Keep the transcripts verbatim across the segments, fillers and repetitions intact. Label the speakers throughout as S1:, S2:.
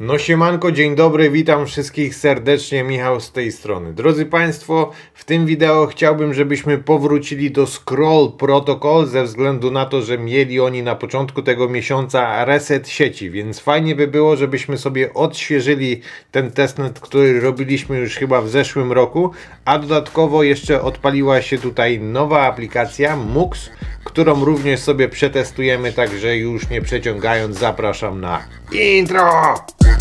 S1: No siemanko, dzień dobry, witam wszystkich serdecznie, Michał z tej strony. Drodzy Państwo, w tym wideo chciałbym, żebyśmy powrócili do Scroll Protocol ze względu na to, że mieli oni na początku tego miesiąca reset sieci, więc fajnie by było, żebyśmy sobie odświeżyli ten testnet, który robiliśmy już chyba w zeszłym roku, a dodatkowo jeszcze odpaliła się tutaj nowa aplikacja Mux, którą również sobie przetestujemy, także już nie przeciągając zapraszam na intro!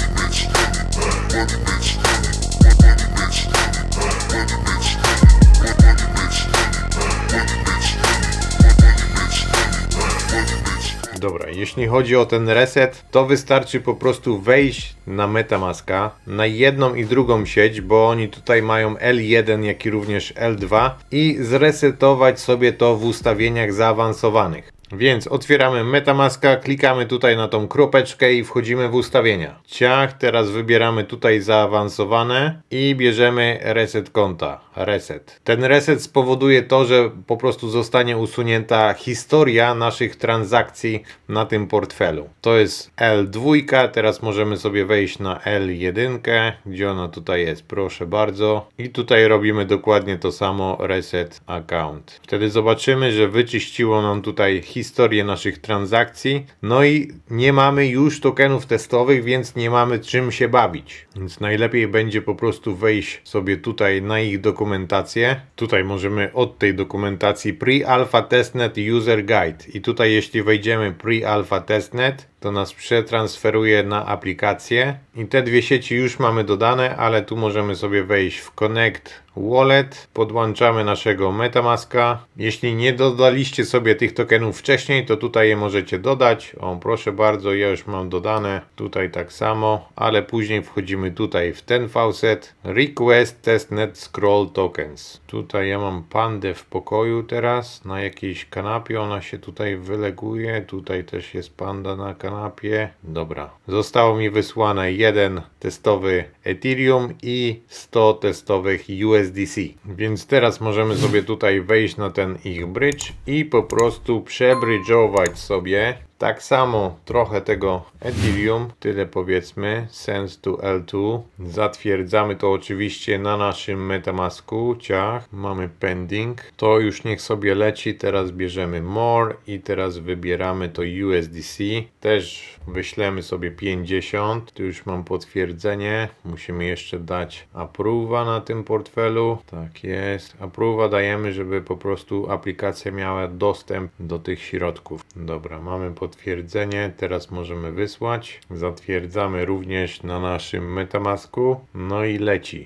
S1: Dobra, jeśli chodzi o ten reset, to wystarczy po prostu wejść na Metamaska, na jedną i drugą sieć, bo oni tutaj mają L jeden, jak i również L dwa i zresetować sobie to w ustawieniach zaawansowanych. Więc otwieramy Metamaska, klikamy tutaj na tą kropeczkę i wchodzimy w ustawienia. Ciach, teraz wybieramy tutaj zaawansowane i bierzemy reset konta. Reset. Ten reset spowoduje to, że po prostu zostanie usunięta historia naszych transakcji na tym portfelu. To jest L dwa, teraz możemy sobie wejść na L jeden, gdzie ona tutaj jest, proszę bardzo. I tutaj robimy dokładnie to samo, reset account. Wtedy zobaczymy, że wyczyściło nam tutaj historię naszych transakcji. No i nie mamy już tokenów testowych, więc nie mamy czym się bawić. Więc najlepiej będzie po prostu wejść sobie tutaj na ich dokumentację. Dokumentację. Tutaj możemy od tej dokumentacji Pre-Alpha Testnet User Guide i tutaj jeśli wejdziemy Pre-Alpha Testnet, to nas przetransferuje na aplikację i te dwie sieci już mamy dodane, ale tu możemy sobie wejść w Connect Wallet, podłączamy naszego Metamaska. Jeśli nie dodaliście sobie tych tokenów wcześniej, to tutaj je możecie dodać. O, proszę bardzo, ja już mam dodane, tutaj tak samo, ale później wchodzimy tutaj w ten faucet Request Testnet Scroll Tokens. Tutaj ja mam pandę w pokoju teraz, na jakiejś kanapie, ona się tutaj wyleguje, tutaj też jest panda na kanapie. Dobra, zostało mi wysłane jeden testowy Ethereum i sto testowych U S D C. Więc teraz możemy sobie tutaj wejść na ten ich bridge i po prostu przebridge'ować sobie tak samo trochę tego Ethereum, tyle powiedzmy, send to L dwa. Zatwierdzamy to oczywiście na naszym Metamasku, ciach, mamy pending. To już niech sobie leci, teraz bierzemy more i teraz wybieramy to U S D C. Też wyślemy sobie pięćdziesiąt, tu już mam potwierdzenie, musimy jeszcze dać approve'a na tym portfelu. Tak jest, approve'a dajemy, żeby po prostu aplikacja miała dostęp do tych środków. Dobra, mamy potwierdzenie, teraz możemy wysłać. Zatwierdzamy również na naszym Metamasku, no i leci.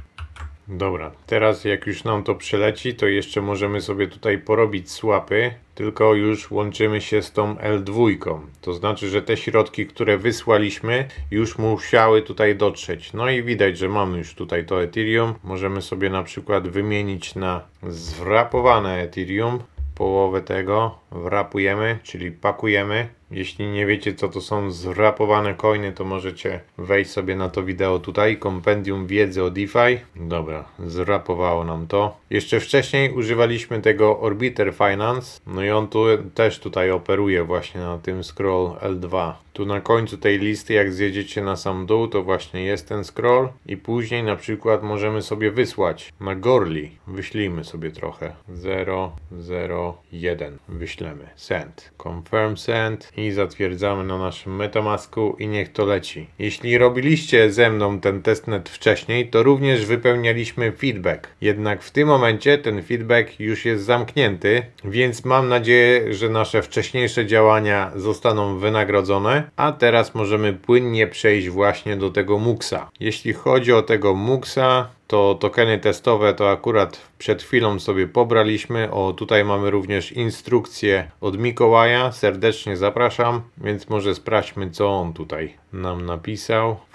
S1: Dobra, teraz jak już nam to przeleci, to jeszcze możemy sobie tutaj porobić swapy, tylko już łączymy się z tą L dwa. To znaczy, że te środki, które wysłaliśmy, już musiały tutaj dotrzeć. No i widać, że mamy już tutaj to Ethereum. Możemy sobie na przykład wymienić na zwrapowane Ethereum. Połowę tego wrapujemy, czyli pakujemy. Jeśli nie wiecie, co to są zwrapowane coiny, to możecie wejść sobie na to wideo tutaj, kompendium wiedzy o DeFi. Dobra, zrapowało nam to. Jeszcze wcześniej używaliśmy tego Orbiter Finance, no i on tu też tutaj operuje właśnie na tym scroll L dwa. Tu na końcu tej listy, jak zjedziecie na sam dół, to właśnie jest ten scroll i później na przykład możemy sobie wysłać na Gorli. Wyślijmy sobie trochę. zero zero jeden. Wyślemy. Send. Confirm send. I zatwierdzamy na naszym Metamasku i niech to leci. Jeśli robiliście ze mną ten testnet wcześniej, to również wypełnialiśmy feedback. Jednak w tym momencie ten feedback już jest zamknięty, więc mam nadzieję, że nasze wcześniejsze działania zostaną wynagrodzone, a teraz możemy płynnie przejść właśnie do tego Muxa. Jeśli chodzi o tego Muxa, to tokeny testowe to akurat przed chwilą sobie pobraliśmy. O, tutaj mamy również instrukcję od Mikołaja. Serdecznie zapraszam, więc może sprawdźmy, co on tutaj nam napisał.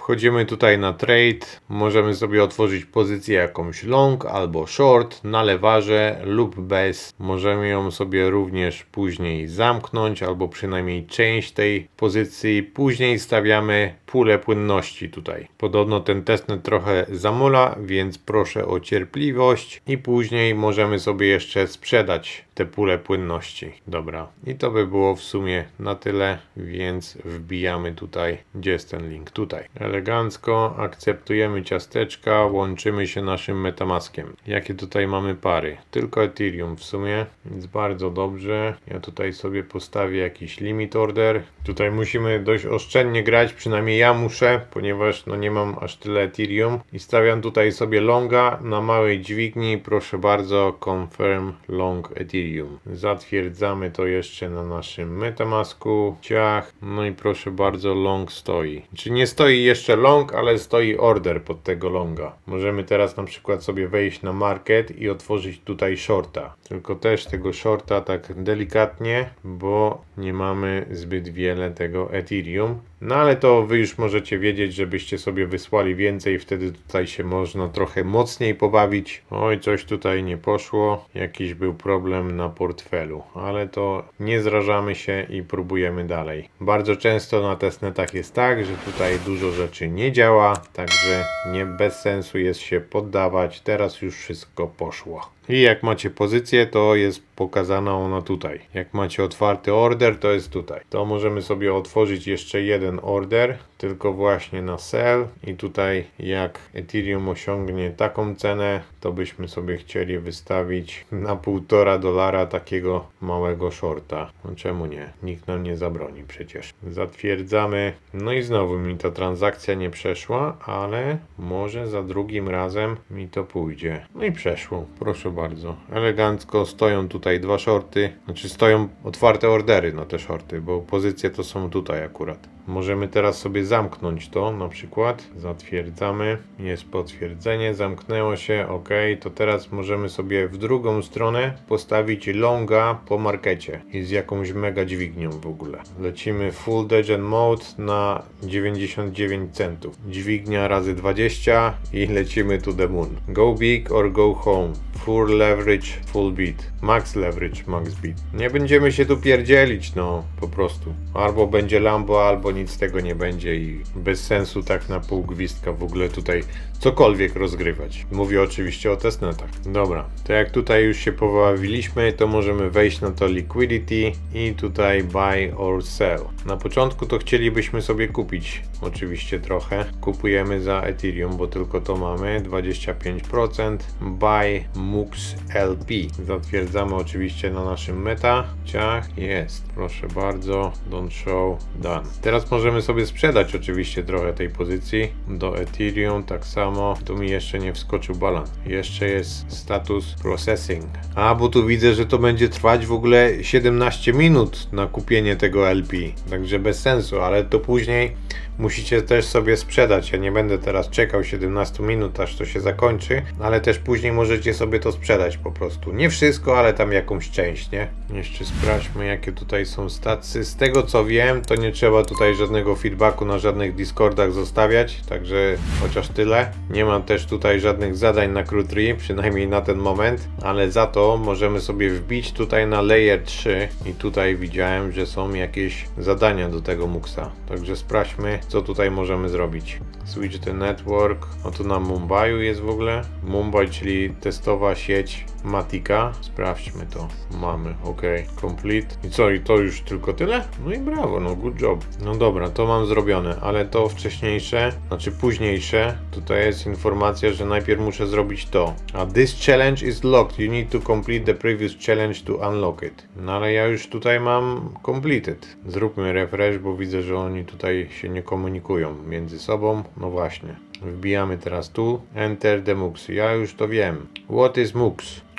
S1: Wchodzimy tutaj na trade, możemy sobie otworzyć pozycję jakąś long albo short na lewarze lub bez. Możemy ją sobie również później zamknąć albo przynajmniej część tej pozycji. Później stawiamy pulę płynności tutaj. Podobno ten testnet trochę zamula, więc proszę o cierpliwość i później możemy sobie jeszcze sprzedać te pulę płynności. Dobra, i to by było w sumie na tyle, więc wbijamy tutaj, gdzie jest ten link? Tutaj. Elegancko, akceptujemy ciasteczka, łączymy się naszym Metamaskiem. Jakie tutaj mamy pary? Tylko Ethereum w sumie, więc bardzo dobrze. Ja tutaj sobie postawię jakiś limit order. Tutaj musimy dość oszczędnie grać, przynajmniej ja muszę, ponieważ no nie mam aż tyle Ethereum i stawiam tutaj sobie longa na małej dźwigni. Proszę bardzo, confirm long Ethereum. Zatwierdzamy to jeszcze na naszym Metamasku. Ciach. No i proszę bardzo, long stoi. Czy nie stoi jeszcze long, ale stoi order pod tego longa. Możemy teraz na przykład sobie wejść na market i otworzyć tutaj shorta. Tylko też tego shorta tak delikatnie, bo nie mamy zbyt wiele tego Ethereum. No ale to wy już możecie wiedzieć, żebyście sobie wysłali więcej, wtedy tutaj się można trochę mocniej pobawić. Oj, coś tutaj nie poszło, jakiś był problem na portfelu, ale to nie zrażamy się i próbujemy dalej. Bardzo często na testnetach jest tak, że tutaj dużo rzeczy nie działa, także nie bez sensu jest się poddawać. Teraz już wszystko poszło. I jak macie pozycję, to jest pokazana ona tutaj. Jak macie otwarty order, to jest tutaj. To możemy sobie otworzyć jeszcze jeden order, tylko właśnie na sell i tutaj jak Ethereum osiągnie taką cenę, to byśmy sobie chcieli wystawić na półtora dolara takiego małego shorta. No czemu nie? Nikt nam nie zabroni przecież. Zatwierdzamy. No i znowu mi ta transakcja nie przeszła, ale może za drugim razem mi to pójdzie. No i przeszło. Proszę bardzo. Elegancko stoją tutaj dwa shorty. Znaczy stoją otwarte ordery na te shorty, bo pozycje to są tutaj akurat. Możemy teraz sobie zamknąć to na przykład. Zatwierdzamy. Jest potwierdzenie. Zamknęło się. OK. To teraz możemy sobie w drugą stronę postawić longa po markecie. I z jakąś mega dźwignią w ogóle. Lecimy full degen mode na dziewięćdziesiąt dziewięć centów. Dźwignia razy dwadzieścia i lecimy to the moon. Go big or go home. Full leverage, full beat. Max leverage, max beat. Nie będziemy się tu pierdzielić, no po prostu. Albo będzie Lambo, albo nic z tego nie będzie i bez sensu tak na pół gwizdka w ogóle tutaj cokolwiek rozgrywać. Mówię oczywiście o testnetach. Dobra, to jak tutaj już się pobawiliśmy, to możemy wejść na to liquidity i tutaj buy or sell. Na początku to chcielibyśmy sobie kupić oczywiście trochę. Kupujemy za Ethereum, bo tylko to mamy, dwadzieścia pięć procent. Buy Mux L P. Zatwierdzamy oczywiście na naszym meta. Ciach, jest. Proszę bardzo. Don't show. Done. Teraz możemy sobie sprzedać oczywiście trochę tej pozycji do Ethereum, tak samo. Tu mi jeszcze nie wskoczył balans. Jeszcze jest status processing. A, bo tu widzę, że to będzie trwać w ogóle siedemnaście minut na kupienie tego L P. Także bez sensu, ale to później musicie też sobie sprzedać. Ja nie będę teraz czekał siedemnaście minut, aż to się zakończy, ale też później możecie sobie to sprzedać po prostu. Nie wszystko, ale tam jakąś część, nie? Jeszcze sprawdźmy, jakie tutaj są statsy. Z tego co wiem, to nie trzeba tutaj żadnego feedbacku na żadnych Discordach zostawiać, także chociaż tyle. Nie mam też tutaj żadnych zadań na Crew trzy, przynajmniej na ten moment, ale za to możemy sobie wbić tutaj na Layer trzy i tutaj widziałem, że są jakieś zadania do tego Muxa. Także sprawdźmy, co tutaj możemy zrobić. Switch the network. O, tu na Mumbai'u jest w ogóle. Mumbai, czyli testowa sieć Matika. Sprawdźmy to. Mamy, ok. Complete. I co, i to już tylko tyle? No i brawo, no good job. No dobra, to mam zrobione, ale to wcześniejsze, znaczy późniejsze, tutaj jest informacja, że najpierw muszę zrobić to. A this challenge is locked. You need to complete the previous challenge to unlock it. No ale ja już tutaj mam completed. Zróbmy refresh, bo widzę, że oni tutaj się nie komunikują między sobą. No właśnie. Wbijamy teraz tu. Enter the Mux. Ja już to wiem. What is Mux?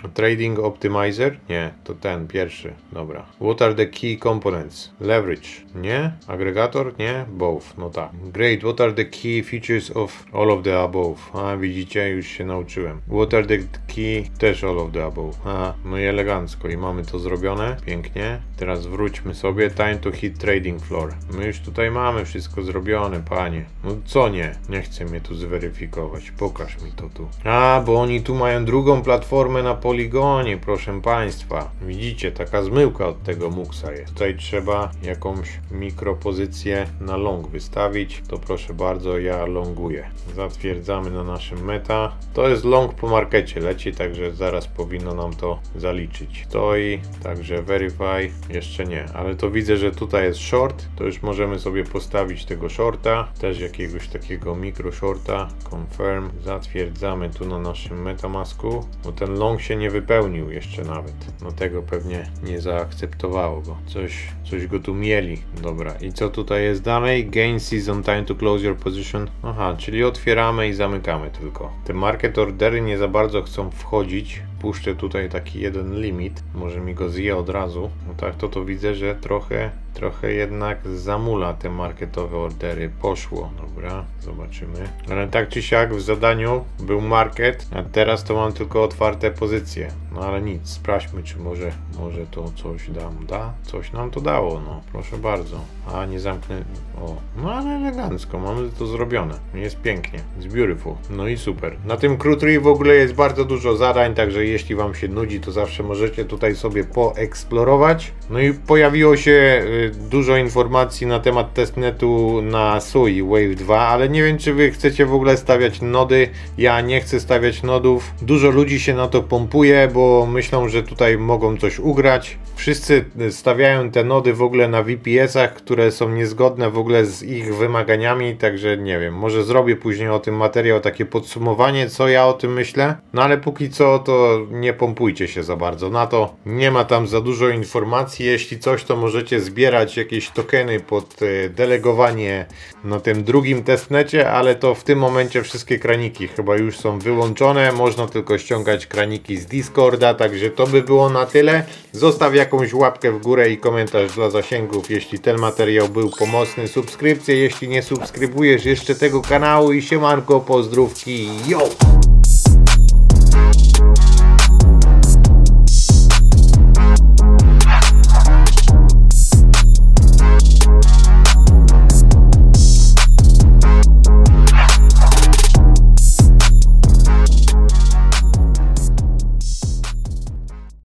S1: Trading Optimizer? Nie, to ten pierwszy. Dobra. What are the key components? Leverage? Nie. Agregator? Nie. Both. No tak. Great. What are the key features of all of the above? A, widzicie, już się nauczyłem. What are the key? Też all of the above. Aha, no i elegancko. I mamy to zrobione. Pięknie. Teraz wróćmy sobie. Time to hit trading floor. My już tutaj mamy wszystko zrobione, panie. No co nie? Nie chce mnie tu zweryfikować. Pokaż mi to tu. A, bo oni tu mają drugą platformę na poligonie, proszę państwa. Widzicie, taka zmyłka od tego Muxa jest. Tutaj trzeba jakąś mikropozycję na long wystawić. To proszę bardzo, ja longuję. Zatwierdzamy na naszym meta. To jest long po markecie leci, także zaraz powinno nam to zaliczyć. Stoi, także verify. Jeszcze nie, ale to widzę, że tutaj jest short. To już możemy sobie postawić tego shorta. Też jakiegoś takiego mikro shorta. Confirm. Zatwierdzamy tu na naszym MetaMasku, bo ten long się nie wypełnił jeszcze nawet. No tego pewnie nie zaakceptowało go. Coś, coś go tu mieli. Dobra, i co tutaj jest dalej? Gain season time to close your position. Aha, czyli otwieramy i zamykamy tylko. Te market ordery nie za bardzo chcą wchodzić. Puszczę tutaj taki jeden limit. Może mi go zje od razu. No tak, to to widzę, że trochę trochę jednak zamula te marketowe ordery. Poszło, dobra, zobaczymy. Ale tak czy siak w zadaniu był market, a teraz to mam tylko otwarte pozycje. No ale nic, sprawdźmy, czy może, może to coś dam, da? Coś nam to dało, no, proszę bardzo. A nie zamknę, o, no ale elegancko, mamy to zrobione. Jest pięknie, it's beautiful. No i super. Na tym Crew w ogóle jest bardzo dużo zadań, także jeśli wam się nudzi, to zawsze możecie tutaj sobie poeksplorować. No i pojawiło się y, dużo informacji na temat testnetu na Sui Wave dwa, ale nie wiem, czy wy chcecie w ogóle stawiać nody. Ja nie chcę stawiać nodów. Dużo ludzi się na to pompuje, bo myślą, że tutaj mogą coś ugrać. Wszyscy stawiają te nody w ogóle na V P S-ach, które są niezgodne w ogóle z ich wymaganiami, także nie wiem, może zrobię później o tym materiał, takie podsumowanie, co ja o tym myślę. No ale póki co to nie pompujcie się za bardzo na to. Nie ma tam za dużo informacji. Jeśli coś, to możecie zbierać jakieś tokeny pod delegowanie na tym drugim testnecie, ale to w tym momencie wszystkie kraniki chyba już są wyłączone. Można tylko ściągać kraniki z Discorda, także to by było na tyle. Zostaw jakąś łapkę w górę i komentarz dla zasięgów, jeśli ten materiał był pomocny. Subskrypcję, jeśli nie subskrybujesz jeszcze tego kanału i siemanko, pozdrówki, yo!